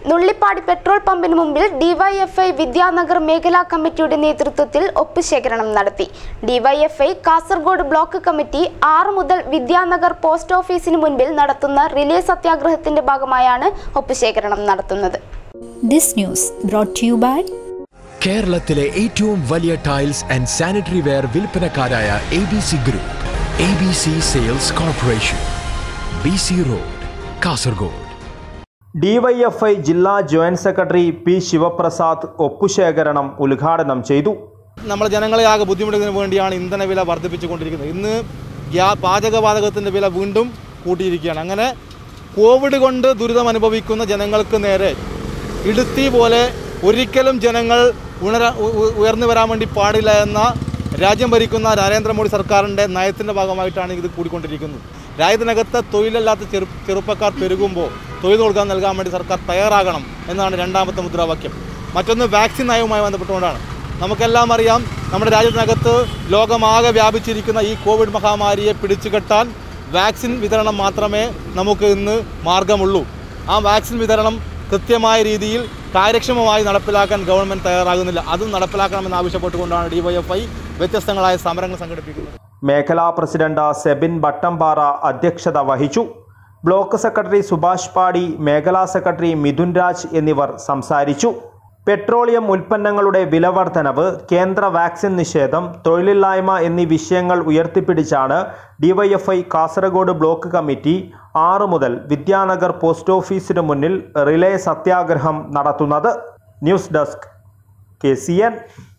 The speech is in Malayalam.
നുള്ളിപ്പാടി പെട്രോൾ പമ്പിന് മുമ്പിൽ ഡിവൈഎഫ്ഐ വിദ്യാനഗർ മേഖലാ കമ്മിറ്റിയുടെ നേതൃത്വത്തിൽ ഒപ്പുശേഖരണം നടത്തി. ഡിവൈഎഫ്ഐ കാസർഗോഡ് ബ്ലോക്ക് കമ്മിറ്റി 6 മുതൽ വിദ്യാനഗർ പോസ്റ്റ് ഓഫീസിന് മുൻപിൽ നടത്തുന്ന റിലേ സത്യാഗ്രഹത്തിന്റെ ഭാഗമായാണ് ഒപ്പുശേഖരണം നടത്തുന്നത്. This news brought to you by കേരളത്തിലെ ഏറ്റവും വലിയ ടൈൽസ് ആൻഡ് സാനിറ്ററി വെയർ വിൽപ്പനക്കാരായ ABC group, ABC sales corporation, BC road, Kasaragod. DYFI ജില്ലാ ജോയിന്റ് സെക്രട്ടറി പി ശിവപ്രസാദ് ഒപ്പുശേഖരണം ഉദ്ഘാടനം ചെയ്തു. നമ്മൾ ജനങ്ങളെ ആകെ ബുദ്ധിമുട്ടുന്നതിന് വേണ്ടിയാണ് ഇന്ധന വില വർദ്ധിപ്പിച്ചുകൊണ്ടിരിക്കുന്നത്. ഇന്ന് പാചകവാതകത്തിൻ്റെ വില വീണ്ടും കൂട്ടിയിരിക്കുകയാണ്. അങ്ങനെ കോവിഡ് കൊണ്ട് ദുരിതം അനുഭവിക്കുന്ന ജനങ്ങൾക്ക് നേരെ ഇടുത്തി പോലെ ഒരിക്കലും ജനങ്ങൾ ഉയർന്നു വരാൻ വേണ്ടി പാടില്ല എന്ന രാജ്യം ഭരിക്കുന്ന നരേന്ദ്രമോദി സർക്കാരിൻ്റെ നയത്തിൻ്റെ ഭാഗമായിട്ടാണ് ഇത് കൂടിക്കൊണ്ടിരിക്കുന്നത്. രാജ്യത്തിനകത്ത് തൊഴിലില്ലാത്ത ചെറുപ്പക്കാർ പെരുകുമ്പോൾ തൊഴിൽ നൽകാൻ വേണ്ടി സർക്കാർ തയ്യാറാകണം എന്നാണ് രണ്ടാമത്തെ മുദ്രാവാക്യം. മറ്റൊന്ന് വാക്സിൻ നയവുമായി ബന്ധപ്പെട്ടുകൊണ്ടാണ്. നമുക്കെല്ലാം അറിയാം, നമ്മുടെ രാജ്യത്തിനകത്ത് ലോകമാകെ വ്യാപിച്ചിരിക്കുന്ന ഈ കോവിഡ് മഹാമാരിയെ പിടിച്ചുകെട്ടാൻ വാക്സിൻ വിതരണം മാത്രമേ നമുക്ക് ഇന്ന് മാർഗമുള്ളൂ. ആ വാക്സിൻ വിതരണം കൃത്യമായ രീതിയിൽ കാര്യക്ഷമമായി നടപ്പിലാക്കാൻ ഗവൺമെൻറ് തയ്യാറാകുന്നില്ല. അതും നടപ്പിലാക്കണമെന്ന് ആവശ്യപ്പെട്ടുകൊണ്ടാണ് ഡിവൈഎഫ്ഐ വ്യത്യസ്തങ്ങളായ സമരങ്ങൾ സംഘടിപ്പിക്കുന്നത്. മേഖലാ പ്രസിഡന്റ് സെബിൻ ബട്ടംപാറ അധ്യക്ഷത വഹിച്ചു. ബ്ലോക്ക് സെക്രട്ടറി സുഭാഷ് പാടി, മേഖലാ സെക്രട്ടറി മിഥുൻ രാജ് എന്നിവർ സംസാരിച്ചു. പെട്രോളിയം ഉൽപ്പന്നങ്ങളുടെ വിലവർധനവ്, കേന്ദ്ര വാക്സിൻ നിഷേധം, തൊഴിലില്ലായ്മ എന്നീ വിഷയങ്ങൾ ഉയർത്തിപ്പിടിച്ചാണ് ഡിവൈഎഫ്ഐ കാസർഗോഡ് ബ്ലോക്ക് കമ്മിറ്റി 6 മുതൽ വിദ്യാനഗർ പോസ്റ്റ് ഓഫീസിന് മുന്നിൽ റിലേ സത്യാഗ്രഹം നടത്തുന്നത്. News desk KCN.